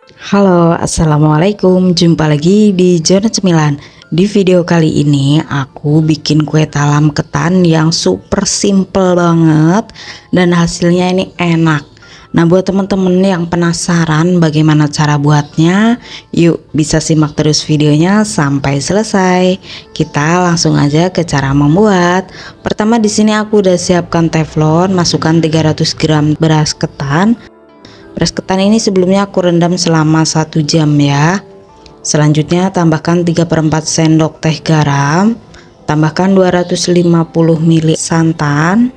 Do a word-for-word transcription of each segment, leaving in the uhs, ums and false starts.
Halo, assalamualaikum. Jumpa lagi di Zona Cemilan. Di video kali ini aku bikin kue talam ketan yang super simple banget dan hasilnya ini enak. Nah, buat teman-teman yang penasaran bagaimana cara buatnya, yuk bisa simak terus videonya sampai selesai. Kita langsung aja ke cara membuat. Pertama di sini aku udah siapkan teflon, masukkan tiga ratus gram beras ketan. Beras ketan ini sebelumnya aku rendam selama satu jam ya. Selanjutnya tambahkan tiga per empat sendok teh garam, tambahkan dua ratus lima puluh mililiter santan,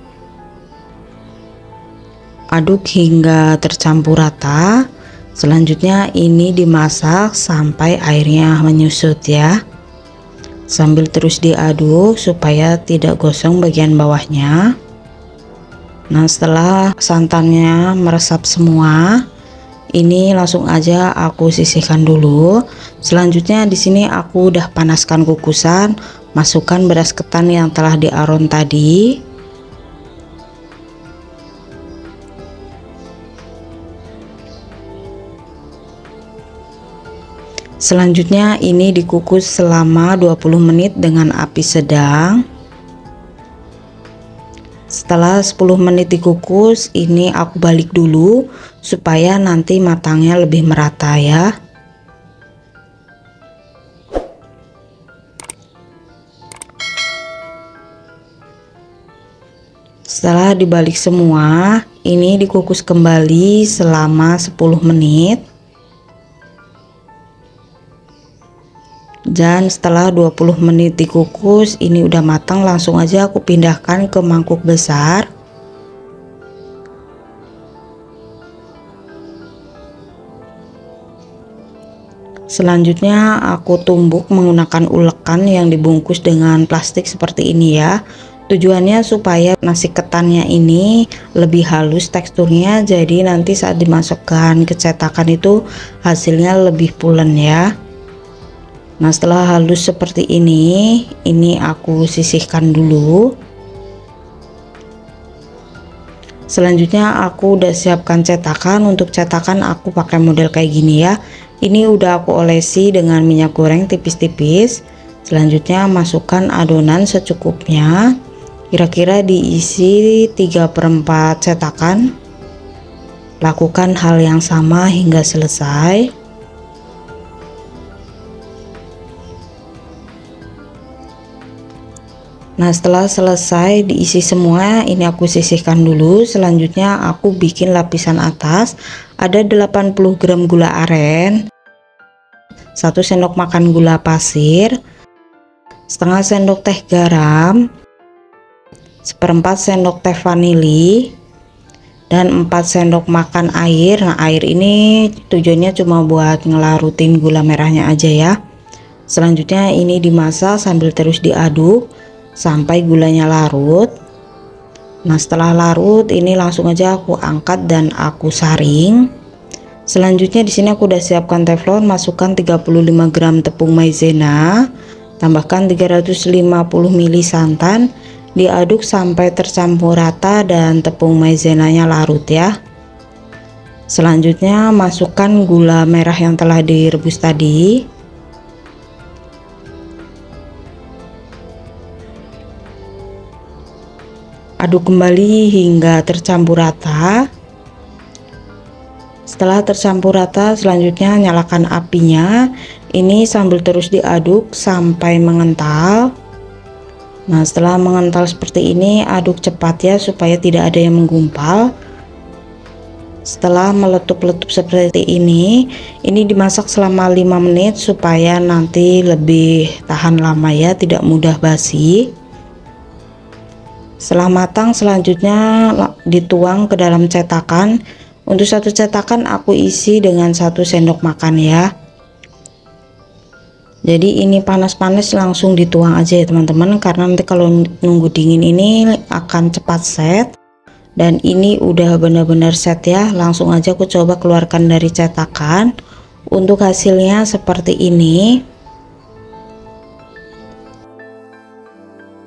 aduk hingga tercampur rata. Selanjutnya ini dimasak sampai airnya menyusut ya, sambil terus diaduk supaya tidak gosong bagian bawahnya. Nah, setelah santannya meresap semua, ini langsung aja aku sisihkan dulu. Selanjutnya di sini aku udah panaskan kukusan, masukkan beras ketan yang telah diaron tadi. Selanjutnya ini dikukus selama dua puluh menit dengan api sedang. Setelah sepuluh menit dikukus, ini aku balik dulu supaya nanti matangnya lebih merata ya. Setelah dibalik semua, ini dikukus kembali selama sepuluh menit. Dan setelah dua puluh menit dikukus, ini udah matang, langsung aja aku pindahkan ke mangkuk besar. Selanjutnya aku tumbuk menggunakan ulekan yang dibungkus dengan plastik seperti ini ya. Tujuannya supaya nasi ketannya ini lebih halus teksturnya, jadi nanti saat dimasukkan ke cetakan itu hasilnya lebih pulen ya. Nah, setelah halus seperti ini, ini aku sisihkan dulu. Selanjutnya aku udah siapkan cetakan. Untuk cetakan aku pakai model kayak gini ya. Ini udah aku olesi dengan minyak goreng tipis-tipis. Selanjutnya masukkan adonan secukupnya. Kira-kira diisi tiga per empat cetakan. Lakukan hal yang sama hingga selesai. Nah, setelah selesai diisi semua, ini aku sisihkan dulu. Selanjutnya aku bikin lapisan atas. Ada delapan puluh gram gula aren, satu sendok makan gula pasir, setengah sendok teh garam, seperempat sendok teh vanili, dan empat sendok makan air. Nah, air ini tujuannya cuma buat ngelarutin gula merahnya aja ya. Selanjutnya ini dimasak sambil terus diaduk sampai gulanya larut. Nah, setelah larut ini langsung aja aku angkat dan aku saring. Selanjutnya di sini aku udah siapkan teflon, masukkan tiga puluh lima gram tepung maizena, tambahkan tiga ratus lima puluh mililiter santan, diaduk sampai tercampur rata dan tepung maizenanya larut ya. Selanjutnya masukkan gula merah yang telah direbus tadi. Aduk kembali hingga tercampur rata. Setelah tercampur rata, selanjutnya nyalakan apinya. Ini sambil terus diaduk sampai mengental. Nah, setelah mengental seperti ini, aduk cepat ya supaya tidak ada yang menggumpal. Setelah meletup-letup seperti ini, ini dimasak selama lima menit supaya nanti lebih tahan lama ya, tidak mudah basi. Setelah matang, selanjutnya dituang ke dalam cetakan. Untuk satu cetakan aku isi dengan satu sendok makan ya. Jadi ini panas-panas langsung dituang aja ya teman-teman, karena nanti kalau nunggu dingin ini akan cepat set. Dan ini udah benar-benar set ya. Langsung aja aku coba keluarkan dari cetakan. Untuk hasilnya seperti ini.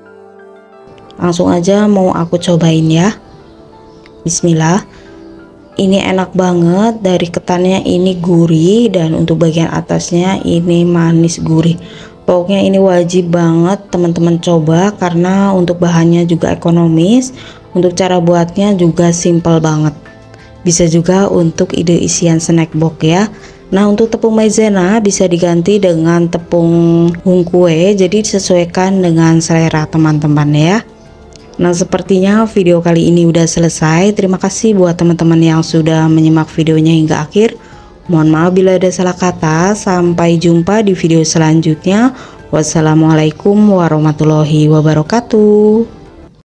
Langsung aja mau aku cobain ya. Bismillah. Ini enak banget, dari ketannya ini gurih dan untuk bagian atasnya ini manis gurih. Pokoknya ini wajib banget teman-teman coba karena untuk bahannya juga ekonomis, untuk cara buatnya juga simple banget. Bisa juga untuk ide isian snack box ya. Nah, untuk tepung maizena bisa diganti dengan tepung hungkue, jadi disesuaikan dengan selera teman-teman ya. Nah, sepertinya video kali ini udah selesai. Terima kasih buat teman-teman yang sudah menyimak videonya hingga akhir. Mohon maaf bila ada salah kata. Sampai jumpa di video selanjutnya. Wassalamualaikum warahmatullahi wabarakatuh.